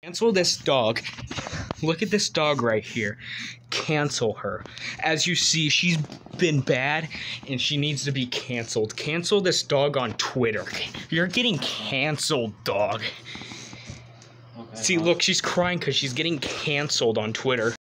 Cancel this dog. Look at this dog right here. Cancel her. As you see, she's been bad and she needs to be canceled. Cancel this dog on Twitter. You're getting canceled, dog. Okay, see, look, she's crying because she's getting canceled on Twitter.